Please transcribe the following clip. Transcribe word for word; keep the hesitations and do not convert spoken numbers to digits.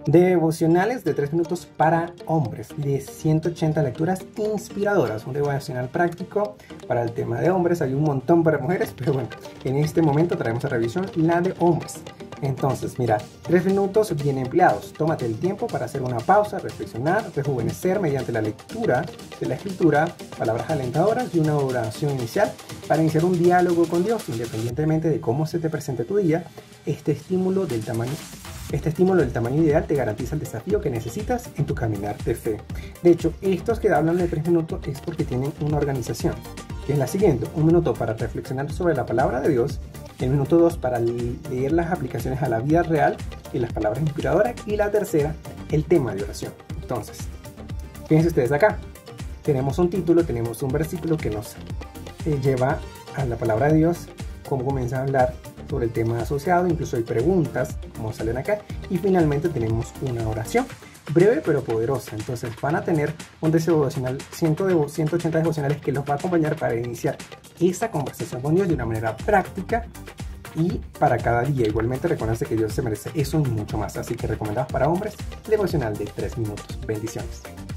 Devocionales de tres minutos para hombres, de ciento ochenta lecturas inspiradoras. Un devocional práctico para el tema de hombres. Hay un montón para mujeres, pero bueno, en este momento traemos a revisión la de hombres. Entonces, mira, tres minutos bien empleados. Tómate el tiempo para hacer una pausa, reflexionar, rejuvenecer mediante la lectura de la escritura, palabras alentadoras y una oración inicial para iniciar un diálogo con Dios, independientemente de cómo se te presente tu día. Este estímulo del tamaño Este estímulo del tamaño ideal te garantiza el desafío que necesitas en tu caminar de fe. De hecho, estos que hablan de tres minutos es porque tienen una organización, que es la siguiente: un minuto para reflexionar sobre la palabra de Dios, el minuto dos para leer las aplicaciones a la vida real y las palabras inspiradoras, y la tercera, el tema de oración. Entonces, fíjense ustedes acá, tenemos un título, tenemos un versículo que nos eh, lleva a la palabra de Dios, cómo comienza a hablar sobre el tema asociado, incluso hay preguntas como salen acá, y finalmente tenemos una oración breve pero poderosa. Entonces van a tener un deseo devocional, ciento ochenta devocionales que los va a acompañar para iniciar esa conversación con Dios de una manera práctica y para cada día. Igualmente recuerden que Dios se merece eso y mucho más, así que recomendados para hombres, devocional de tres minutos. Bendiciones.